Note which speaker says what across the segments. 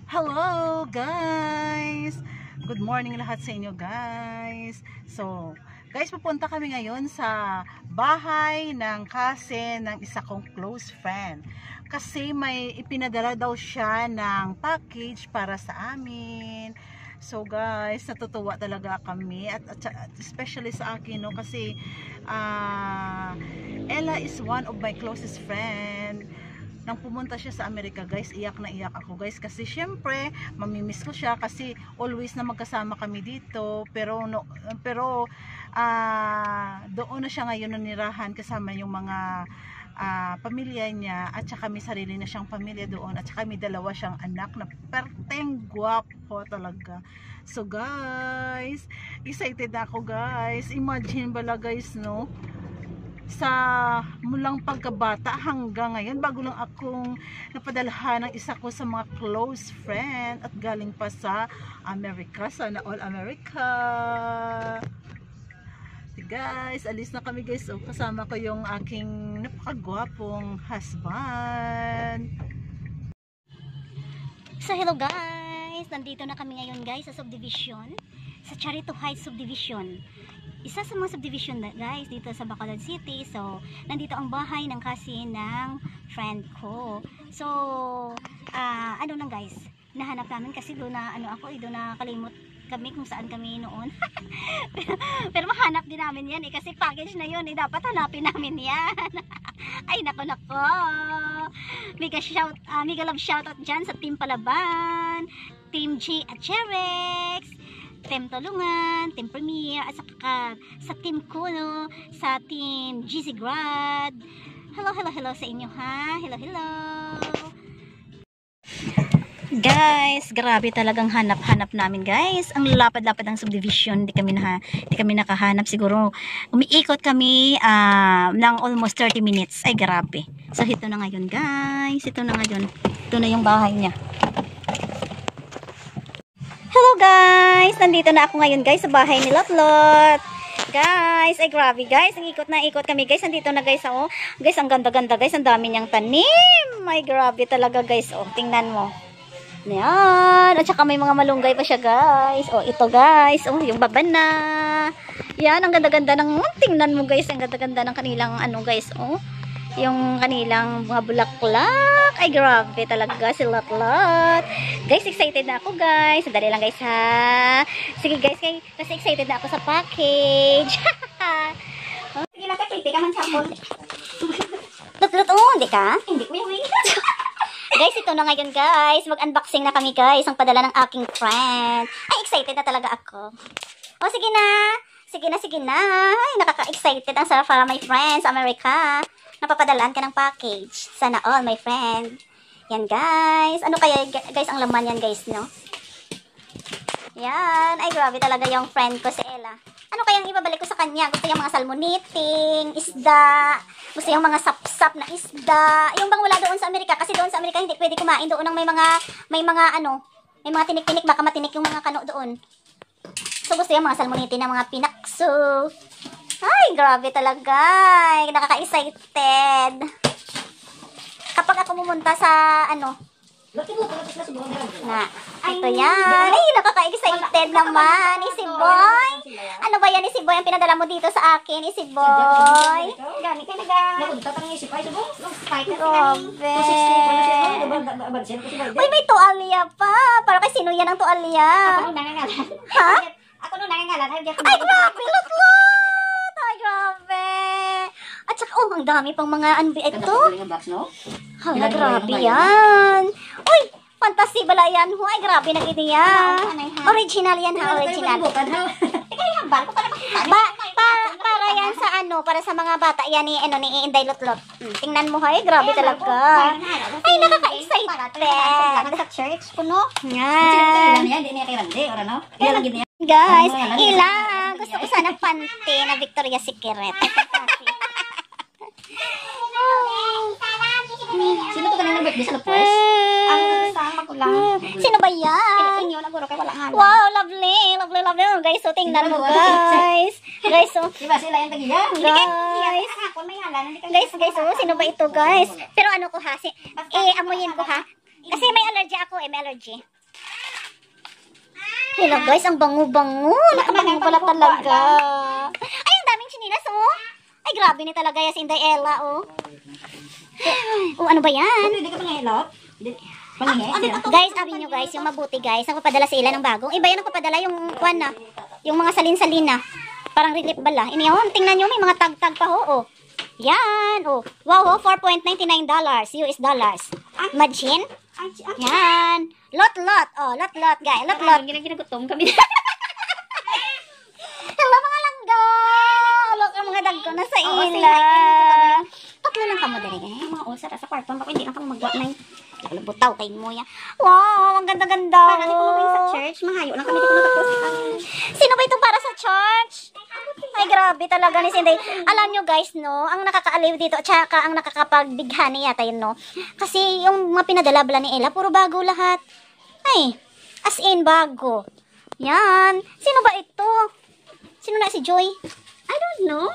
Speaker 1: Hello guys! Good morning lahat sa inyo guys. So, guys, pupunta kami ngayon sa bahay ng cousin ng isa kong close friend. Kasi may ipinadala daw siya ng package para sa amin. So guys, natutuwa talaga kami at especially sa akin, no, kasi Ella is one of my closest friend. Nang pumunta siya sa Amerika guys, iyak na iyak ako guys, kasi syempre mamimiss ko siya kasi always na magkasama kami dito, pero doon na siya ngayon nanirahan kasama yung mga pamilya niya, at saka may sarili na siyang pamilya doon, at saka may dalawa siyang anak na perteng gwapo talaga. So guys, excited ako guys. Imagine bala guys, no, sa mulang pagkabata hanggang ngayon, bago lang akong napadalhan ng isa ko sa mga close friend at galing pa sa Amerika. Sana all America. So guys, alis na kami guys. So, kasama ko yung aking napakagwapong husband.
Speaker 2: So hello guys, nandito na kami ngayon guys sa subdivision, sa Charito Heights subdivision. Isa sa mga subdivision na guys dito sa Bacolod City. So nandito ang bahay ng cousin ng friend ko. So ano lang guys, nahanap namin kasi doon na doon na kalimot kami kung saan kami noon. pero mahanap din namin yan kasi package na yun dapat hanapin namin yan. Ay nako, mega love shoutout dyan sa Team Palaban, Team G at Cherex, Team Tulungan, Team Premier, at saka sa team ko, no, sa Team GC Grad. Hello sa inyo ha. Hello. Guys, grabe talagang hanap namin guys. Ang lapad-lapad ng subdivision, di kami nakahanap. Siguro umiikot kami ng almost 30 minutes. Ay grabe. So ito na ngayon guys. Ito na yung bahay niya. Hello guys, nandito na ako ngayon guys sa bahay ni Lotlot. Guys, ay grabe guys, ikot kami guys. Nandito na guys ako. Guys, ang ganda-ganda guys, ang dami niyang tanim. Ay grabe talaga guys. Oh, tingnan mo. Yan, at saka may mga malunggay pa siya guys. Oh, ito guys. Oh, yung baba na. Yan, ang ganda-ganda ng, tingnan mo guys, ang ganda-ganda ng kanilang guys. Oh, yung kanilang mga bulaklak. Ay grabe talaga si Lotlot. Guys, excited na ako guys. Sandali lang guys ha. Sige guys, kasi excited na ako sa package. Sige na, pipi ka man sapon. Lotlot, hindi ka? Hindi ko yung guys, ito na ngayon guys. Mag-unboxing na kami guys. Ang padala ng aking friend. Ay, excited na talaga ako. O, sige na. Ay, nakaka-excited. Ang sarap para my friends sa Amerika. Napapadalaan ka ng package. Sana all, my friend. Yan guys. Ano kaya guys ang laman yan guys, no? Yan. Ay, grabe talaga yung friend ko si Ella. Ano kayang ibabalik ko sa kanya? Gusto yung mga salmoniting, isda. Gusto yung mga sap-sap na isda. Yung bang wala doon sa Amerika. Kasi doon sa Amerika hindi pwede kumain. Doon ang may mga tinik-tinik. Baka matinik yung mga kano doon. So gusto yung mga salmoniting na mga pinakso. Ay, grabe talaga. Ay, nakaka-excited. Kapag ako pumunta sa ito yan. Ay, nakaka-excited naman. Easy boy. Ano ba yan, Easy boy? Ang pinadala mo dito sa akin, Easy boy. Gani ka Uy, may tuwalya pa. Para kay sino yan ang tuwalya? Ha? Ako nung nangangalan. Ay, grabe, Lotlot. Ay, grabe. At saka, ang dami pang mga ito. Hala, grabe yan. Uy, fantasy bala yan. Ay, grabe na gini yan. Original yan ha, original. Para yan sa para sa mga bata yan ni Inday Lotlot. Tingnan mo hay, grabe talaga. Ay, nakaka-excited. Sa church ko, no? Yan. Guys, ilang. Gusto ko sana panty na Victoria's Secret.
Speaker 3: Sino to kanina birthday sa Lapos? Ang sama ko lang.
Speaker 2: Sino ba yan?
Speaker 3: Inyo na guro kay wala nga.
Speaker 2: Wow, lovely. Guys, so tingnan mo guys. Guys, so.
Speaker 3: Diba sila yung tagiya?
Speaker 2: Guys, so sino ba ito guys? Pero ano ko ha? Amuyin ko ha. Kasi may allergy ako may allergy. Hello guys, ang bango-bango. Nakabango pala talaga. Ay, ang daming chinilas, oh. Ay, grabe ni talaga yan si Inday Ella, oh. Oh, ano ba yan?
Speaker 3: Hindi ka pangihilot?
Speaker 2: Guys, sabi nyo guys, yung mabuti guys, nagpapadala sila ng bagong. Iba yan nagpapadala yung kwan na. Yung mga salin-salin na. Parang relief bala. Ini yun, tingnan nyo, may mga tag-tag pa ho, oh. Yan, oh. Wow, oh, $4.99 US dollars. Imagine. Yan. Lot-lot. Oh, lot-lot, guys. Lot-lot.
Speaker 3: Ginagutom kami.
Speaker 2: Hello, mga langga. Look, ang mga dagko na sa ila. Tatlo lang kamo dali, guys.
Speaker 3: Mga ulcer sa kwarto. Baka hindi lang kami magwa na yung
Speaker 2: Butaw kay mo yan. Wow, ang ganda-ganda.
Speaker 3: Para di ko sa church. Mahayo lang kami. Di ko natapos.
Speaker 2: Sino ba itong para sa church? Ay, grabe talaga ni Sinday. Alam nyo guys, no, ang nakakaaliw dito, tsaka ang nakakapagbighani yata yun, no. Kasi yung mga pinadala ni Ella, puro bago lahat. Ay, as in bago. Yan. Sino ba ito? Sino na si Joy?
Speaker 3: I don't know.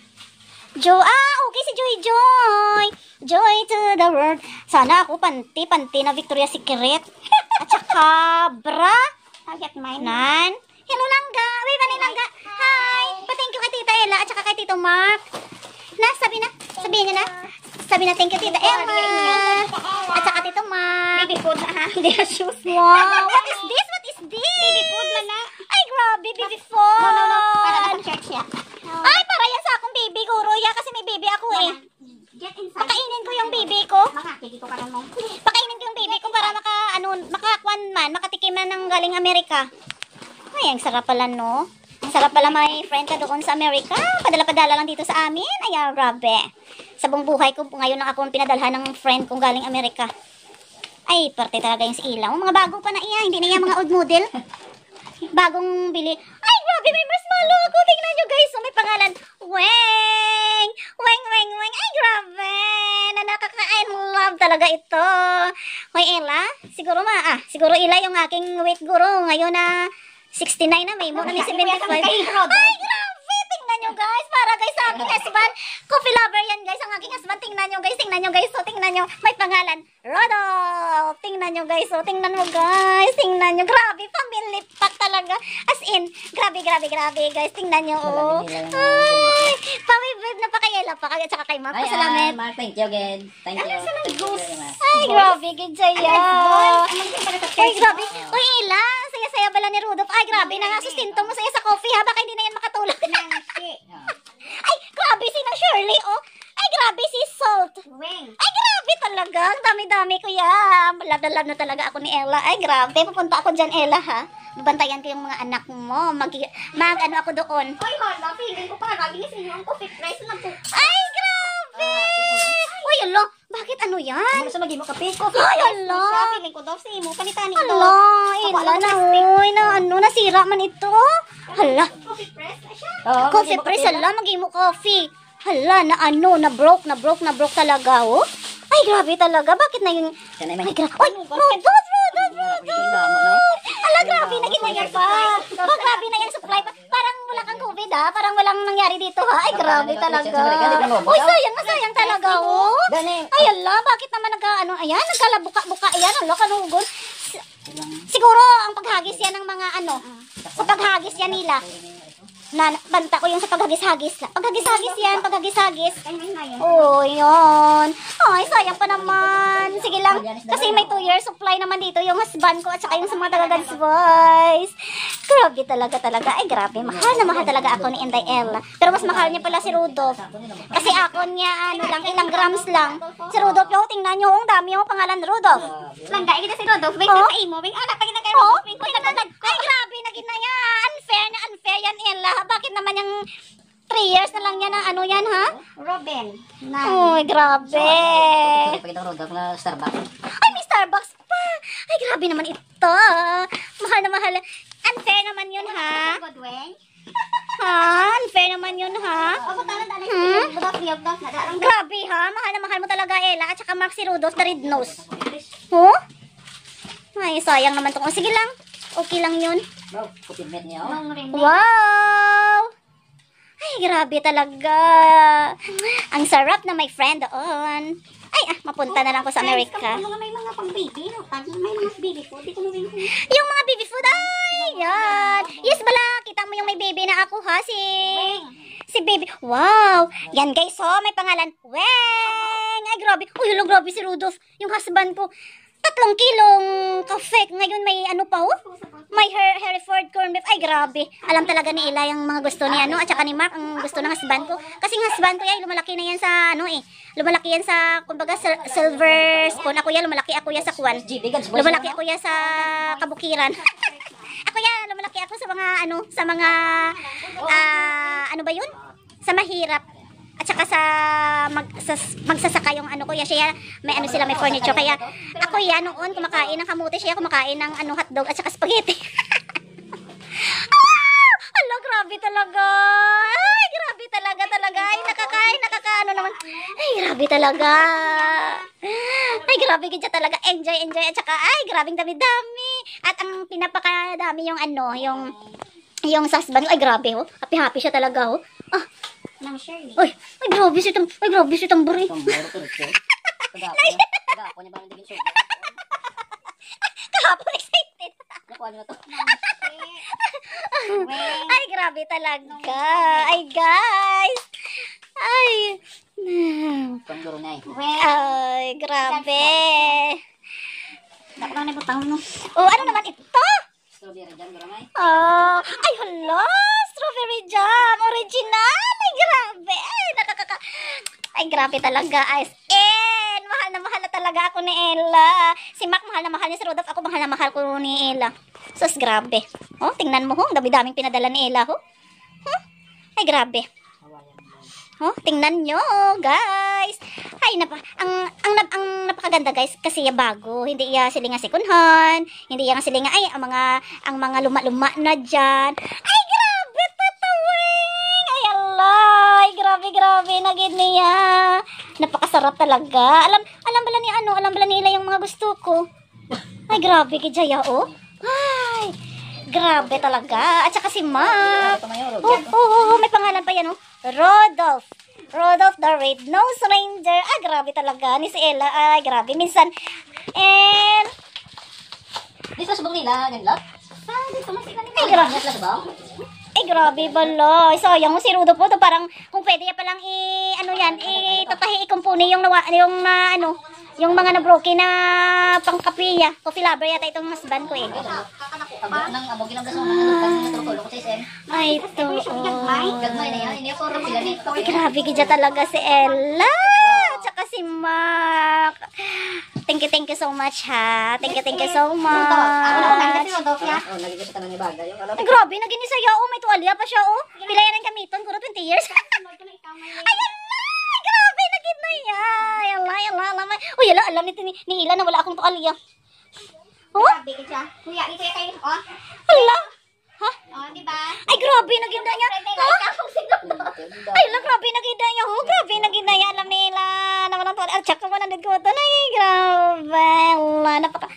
Speaker 2: Okay si Joy. Joy to the world. Sana ako panty na Victoria's Secret. At saka bra.
Speaker 3: I'll get mine.
Speaker 2: Nan. Hello Langga. Wait, bani Langga. Hi. Pa-thank you kay Tita Ella at saka kay Tito Mark. Sabihin niyo na. Sabi na thank you Tita Ella. At saka Tito Mark.
Speaker 3: Baby food na ha. Hindi na shoes.
Speaker 2: Wow. What is this?
Speaker 3: Baby food na na.
Speaker 2: Ay, grabe. Baby food.
Speaker 3: No. Para na sa church ya.
Speaker 2: Ay, para yan sa akong baby ko, Roya. Kasi may baby ako eh.
Speaker 3: Get inside.
Speaker 2: Pakainin ko yung baby ko.
Speaker 3: Makakiki ko ka lang mo.
Speaker 2: Pakainin ko yung baby ko para makatikim na ng galing Amerika. Ay, ang sarap pala, no? Ang sarap pala may friend ka doon sa Amerika. Padala-padala lang dito sa amin. Ay, grabe. Sa buong buhay ko, ngayon lang ako pinadalhan ng friend kong galing Amerika. Ay, parte talaga yung si Ilaw. Mga bago pa na iya. Hindi na yan mga old model. Bagong bili. Ay, grabe, may marshmallow ako. Tingnan nyo, guys. So, may pangalan. Weng! Weng. Ay, grabe. Na nakaka-I love talaga ito. Hoy, Ella. Siguro Ella yung aking weight guru. Ngayon na 69 na. May mo na may 75. Ay, grabe. Tingnan nyo, guys. Para, guys, sa aking husband. Coffee lover yan, guys. Ang aking husband. Tingnan nyo, guys. So, tingnan nyo. May pangalan. Rodolph. Tingnan nyo, guys. So, tingnan mo, guys. Tingnan nyo. Grabe. Family pack talaga. As in, grabe, guys. Tingnan nyo, oh. Ay, pawibib na pa kay Ella pa. At saka kay Mark. Pasalamat.
Speaker 4: Mark, thank you again. Thank you.
Speaker 2: Ay, grabe, good sa'yo. Ay, grabe. Uy, Ella. Saya-saya bala ni Rudolph. Ay, grabe. Nangasustinto mo saya sa coffee, ha? Baka hindi na yan makatulog. Ay, grabe si na Shirley, oh. Ay, grabe si Salt.
Speaker 3: Weng.
Speaker 2: Ay, grabe talaga. Ang dami-dami ko yan. Love na talaga ako ni Ella. Ay, grabe. Pupunta ako dyan, Ella, ha? Babantayan ko yung mga anak mo. Ano ako doon.
Speaker 3: Hoy, hala. Feeling ko para. Bilis ninyo ang coffee price na po.
Speaker 2: Ay, grabe. Uy, alo. Bakit ano yan?
Speaker 3: Ano sa lagi mo kape?
Speaker 2: Ay, alo.
Speaker 3: Feeling ko daw sa imo. Panitani ito.
Speaker 2: Hala, Ella na. Uy, nasira man ito. Hala.
Speaker 3: Coffee press na siya.
Speaker 2: Coffee press, hala. Mag-imo coffee. Hala, na broke talaga, oh. Ay, grabe talaga. Bakit na yung... Ay, grabe. Ay, Rudolph. Ala, grabe na ginaya pa. Oh, grabe na yung supply pa. Parang wala kang COVID, ha? Parang walang nangyari dito, ha? Ay, grabe talaga. Uy, sayang talaga, oh. Ay, ala, bakit naman ayan, nagkalabuka-buka, ayan, ala, kanugon. Siguro, ang paghagis yan ng mga, sa paghagis yan nila. Banta ko yung sa paghagis-hagis. Paghagis-hagis yan, paghagis-hagis. Oh, yun. Ay, sayang pa naman. Sige lang, kasi may 2 years supply naman dito yung husband ko at saka yung sa mga taga-God's Voice. Grabe talaga. Ay, grabe. Mahal na mahal talaga ako ni Inday Ella. Pero mas mahal niya pala si Rudolph. Kasi ako niya, ilang grams lang. Si Rudolph, yung tingnan nyo, ang dami yung pangalan Rudolph.
Speaker 3: Langga, kita si Rodolph. Weng sa imo. Weng, anak, pagina kayo.
Speaker 2: Oh, ay, grabe na ginaya. Unfair yan, Ella. Bakit naman yung 3 years na lang yan ang yan, ha?
Speaker 3: Robin.
Speaker 2: Uy, grabe.
Speaker 4: Pakita ko Rodolph na Starbucks.
Speaker 2: Ay, may Starbucks pa. Ay, grabe naman ito. Mahal na mahal. Unfair naman yun, ha?
Speaker 3: Godweng.
Speaker 2: Ha? Unfair naman yun, ha? Grabe, ha? Mahal na mahal mo talaga, Ella. At saka Mark si Rudolph na red nose. Huh? Ay, sayang naman to. O, sige lang. Okay lang yun.
Speaker 4: Wow, kupimit niya.
Speaker 2: Wow! Ay, grabe talaga. Ang sarap na may friend doon. Ay, mapunta na lang ko sa Amerika.
Speaker 3: May mga pang baby. May mga baby food.
Speaker 2: Yung mga baby food, ay, yan. Yes, bala. Kita mo yung may baby na ako, ha? Si baby. Wow. Yan, guys, oh. May pangalan. Weng. Ay, grabe. Uy, hello, grabe si Rudolph. Yung husband ko. 3 kilong kafe. Ngayon may ano pa, oh. May Hereford corned beef. Ay, grabe. Alam talaga ni Ella yung mga gusto ni ano, at saka ni Mark, ang gusto ng husband ko. Kasi yung husband ko yan, lumalaki na yan sa, ano eh. Lumalaki yan sa, kumbaga, silver spoon. Ako yan, lumalaki ako yan sa kwan. Lumalaki ako yan sa kabukiran. Ako yan, lumalaki ako sa mga, ano ba yun? Sa mahirap. At saka sa magsasaka yung ano ko, siya may ano sila, may furniture. Kaya ako yan noon kumakain ng kamuti, siya kumakain ng ano, hotdog at saka spaghetti. Hala, grabe talaga. Ay, grabe talaga. Ay, nakakaano naman. Ay, grabe talaga. Ay, grabe ganyan talaga. Enjoy. At saka, ay, grabing dami-dami. At ang pinapakadami yung ano, yung sa husband. Ay, grabe, oh. Happy siya talaga, oh. Ah,
Speaker 3: Nang Shirley.
Speaker 2: ay, grabe si Tamburi.
Speaker 4: Kagapon niya ba ng digin show?
Speaker 2: Kahapon excited.
Speaker 4: Nakuha niyo na to.
Speaker 2: Ay, grabe talaga. Ay, guys. Ay.
Speaker 4: Kung guro na eh.
Speaker 2: Ay, grabe.
Speaker 3: Dapat na butang mo.
Speaker 2: Oh, ano naman ito?
Speaker 4: Strawberry jam, guro na eh.
Speaker 2: Ay, hala. Strawberry jam. Original. Ay, grabe. Ay, grabe talaga. As in, mahal na talaga ako ni Ella. Si Mac, mahal na mahal niya si Rodolph. Ako, mahal na mahal ko ni Ella. Sus, grabe. Oh, tingnan mo, ho. Dami-daming pinadala ni Ella, ho. Huh? Ay, grabe. Oh, tingnan nyo, guys. Ay, ang napakaganda, guys, kasi bago. Hindi iya silinga secondhand. Hindi iya silinga, ay, ang mga luma-luma na dyan. Ay, grabe, tatawing. Ay, alay. Grabe, nagid niya. Napakasarap talaga. Alam bala nila yung mga gusto ko. Ay, grabe, kajaya, oh. Ay, grabe talaga. At saka si Mac. Oh, may pangalan pa yan, oh. Rodolph the Red-Nosed Reindeer. Ah, grabe talaga. Ni si Ella. Ay, grabe. Minsan, and...
Speaker 4: Dito sa subong nila, ganyan.
Speaker 2: Ay, grabe.
Speaker 4: Sa subong?
Speaker 2: Ay, grabe bala. Ay, sayang mo si Rodolph po. To, parang, kung pwede ya palang tatahi, ikumpuni yung yung mga na-broken na pangkapiya. Coffee lover yata itong husband ko eh.
Speaker 4: Abog ginablas mo ng natulog ko sa isem.
Speaker 2: Ay, ito.
Speaker 4: Gagmay na yan, hindi ako rin pila nito.
Speaker 2: Ay, grabe kaya talaga si Ella. At saka si Mac. Thank you so much, ha. Thank you so much.
Speaker 4: Oh, nagiging sa tanang ni Bagay.
Speaker 2: Ay, grabe, naging isaya. Oh, may tuwalya pa siya, oh. Pila yan ang kamiton. Kuro 20 years. Ayan na. Grabe, naging na yan. Alam. Uy, alam ni Ila na wala akong tuwalya. Oh?
Speaker 3: Grabe ka siya. Kuya, ito yung kayo. Oh.
Speaker 2: Hala. Ha?
Speaker 3: Oh, di ba?
Speaker 2: Ay, grabe, naging na niya. Ha? Ay, grabe, naging na niya. Oh, grabe, naging na niya. Alam nila. Naman ang tuwalya. At saka man ang nagkuto. Ay, grabe. Wala, napaka.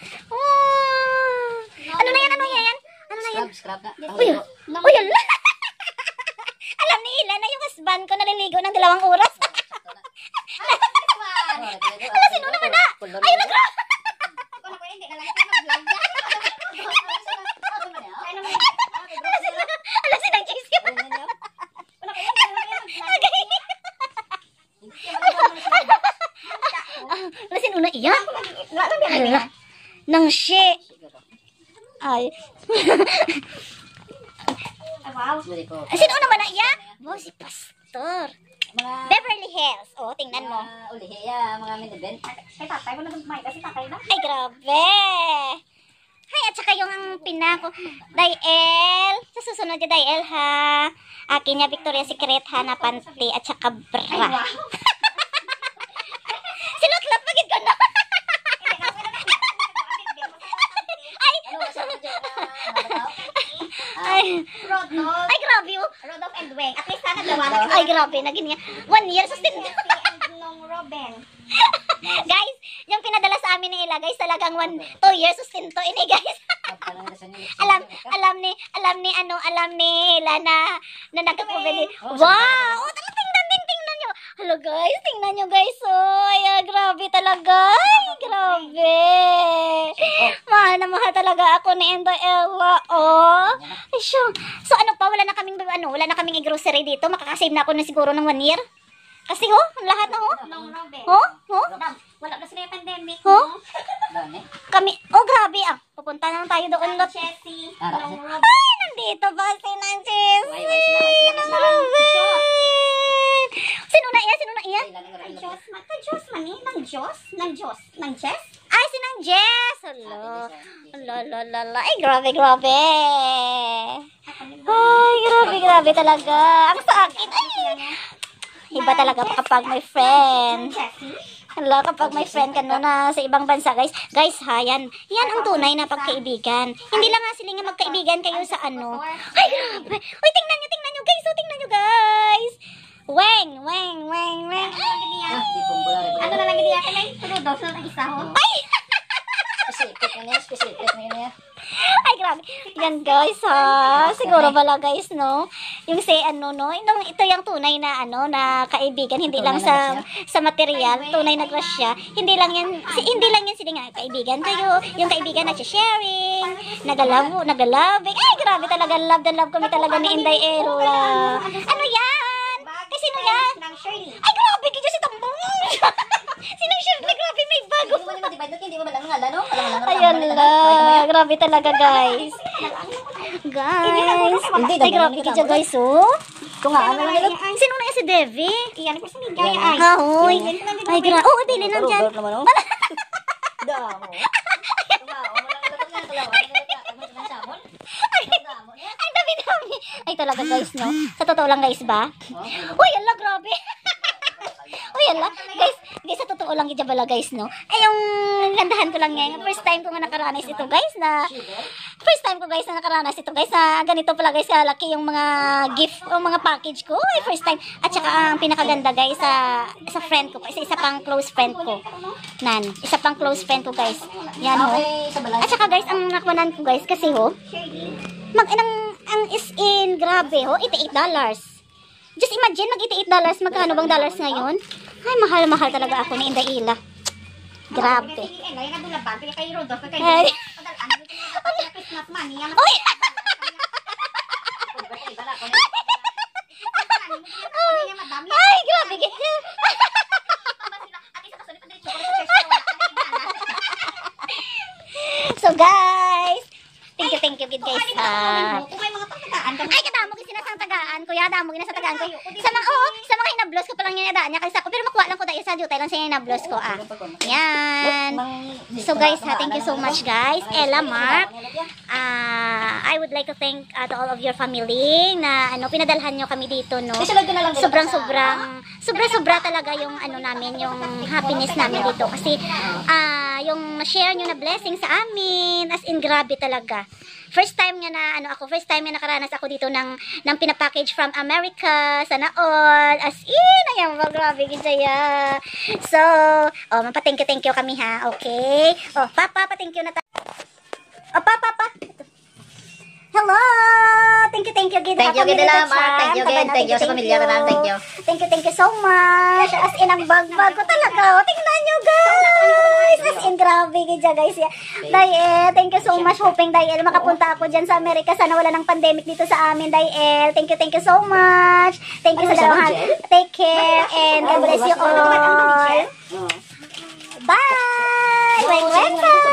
Speaker 2: Oh. Ano na yan? Ano na yan?
Speaker 4: Scrap na.
Speaker 2: Uy, ala. Alam ni Ila na yung husband ko naliligo ng 2 oras. Ala, sino naman na? Ay, nagra.
Speaker 3: Kung ako hindi ka lang ito mag-vlog yan.
Speaker 2: Ala, sinang chase ka. Ala, sino na iya? Ala, nang shi. Ay.
Speaker 3: Wow.
Speaker 2: Sino naman na iya? Oh, si Pastor.
Speaker 4: Mga
Speaker 2: Beverly Hills. Oh, tingnan mo.
Speaker 4: ulihiya, mga minibent.
Speaker 3: Kay tatay ko na nagmay kasi tatay na.
Speaker 2: Ay, grabe. Hay, at saka yung pinako. Dael. Sa susunod niya, Dael, ha. Akin niya, Victoria's Secret, ha, na panty at saka bra. Sinutlap, magid ko na. Ay, ay, grabe, oh.
Speaker 3: Rodolph and Weng. At least sana dalawa na.
Speaker 2: Ay, grabe, naging niya. 1 year sustain.
Speaker 3: Nung Robin.
Speaker 2: Guys, yung pinadala sa amin ni Ella, guys, talagang 2 years sustento ini, guys. alam ni Ella na nagkakabili. Wow! Oh, tingnan nyo. Hello guys, tingnan nyo guys, oh. Ay, grabe talaga. Ay, grabe. Mahal na mahal talaga ako ni Inday Ella, oh. Ay, siya. So, ano pa, wala na kaming grocery dito. Makakasave na ako na siguro ng 1 year. Kasi, oh, lahat na, oh. Oh, oh.
Speaker 3: Wala kasi na yung pandemic.
Speaker 2: Oh.
Speaker 4: Dami.
Speaker 2: Kami, oh, grabe, ah. Pupunta na lang tayo doon, lot.
Speaker 3: Jessie.
Speaker 2: Ay, nandito ba si Nancy?
Speaker 4: Way, sila.
Speaker 2: Grabe. Sino na iya? Sino na iya?
Speaker 3: Nang Diyos man eh. Nang Diyos.
Speaker 2: Ay, si Nang Jess. Hello. Lala. Ay, grabe. Ay, grabe talaga. Ang sakit. Ay. Iba talaga kapag may friend. Hala, kapag may friend ka na sa ibang bansa, guys. Guys, ha, yan ang tunay na pagkaibigan. Hindi lang nga sila nga magkaibigan kayo sa ano. Ay, grabe. Uy, tingnan nyo, guys. Oh, tingnan nyo, guys. Weng. Ay.
Speaker 3: Ano na lang hindi akin ay tulodos na isa ho.
Speaker 2: Ay!
Speaker 4: Specific na yun.
Speaker 2: Ay, grabe. Yan, guys, ha. Siguro pala, guys, no? Yung say, ano, no? Ito yung tunay na, na kaibigan. Hindi lang sa material. Tunay na grasya. Hindi lang yan sila nga kaibigan kayo. Yung kaibigan na sharing, nagalabing. Ay, grabe talaga. Love na love kami talaga ni Inday Ella. Ano yan? Kasi sino yan?
Speaker 3: Nang Shirley.
Speaker 2: Ay, grabe. Kaya si Tambong. Sinong Shirley? Grabe, may bago.
Speaker 4: Hindi mo malang ngala, no?
Speaker 2: Ayan lang. Grabe talaga, guys. Guys. Ay, grabe ka guys, oh.
Speaker 4: Kung nga, ano lang yun?
Speaker 2: Sino na yan si Devi?
Speaker 3: Iyan ko sa migay ay.
Speaker 2: Ahoy. Ay, grabe. Oh, bili lang dyan.
Speaker 4: Damo.
Speaker 2: Ay, dami. Ay, talaga, guys, no? Sa totoo lang, guys, ba? Uy, ala, grabe. Uy, ala. Guys, sa totoo lang, bala, guys, no? Ay, yung gandahan ko lang ngayon. First time ko nga nakaranas ito, guys, na nakaranas ito, guys, na ganito pala, guys, kalaki yung mga gift o mga package ko. Ay, first time. At saka, ang pinakaganda, guys, sa friend ko, isa pang close friend ko. Isa pang close friend ko, guys. Yan, ho. At saka, guys, ang nakwanan ko, guys, kasi, ho, ang is-in, grabe, ho, $88. Just imagine, mag-$88, magkano bang dollars ngayon? Ay, mahal talaga ako ni Inday Ella. Grabe.
Speaker 3: Ay, nga doon laban. Pili kayo Rodolfo.
Speaker 2: Ay.
Speaker 3: Christmas money.
Speaker 2: Uy! Ay, grabe. So, guys, thank you, good guys. Ay, kadamo gid sina sang tagaan, kuya, damo gid sa tagaan ko. Sa mga hinablos ko pa lang niya daan niya kasi ako pero makuha lang ko dahil sa jutay lang sa hinablos ko Yan. So guys, thank you so much guys. Ella, Mark. I would like to thank to all of your family na pinadalhan niyo kami dito, no. Sobra talaga yung namin, yung happiness namin dito kasi yung share niyo na blessing sa amin, as in grabe talaga. First time nga nakaranas ako dito ng pinapackage from America, sana all, as in, ayan, grabe gitsaya. So, mapa-thank you kami ha, okay? Papa, pa-thank you na tayo. Papa. Hello! Thank you, gid.
Speaker 4: Thank you, gid lang, Mark. Thank you sa pamilya na thank you.
Speaker 2: Thank you so much. As in, ang bag ko talaga. Tingnan nyo, guys. As in, grabe, gid guys. Dayel, thank you so much. Hoping, Dayel, makapunta ako dyan sa Amerika. Sana wala ng pandemic dito sa amin, Dayel. Thank you so much. Thank you sa lahat. Take care and God bless you all. Bye! Bye!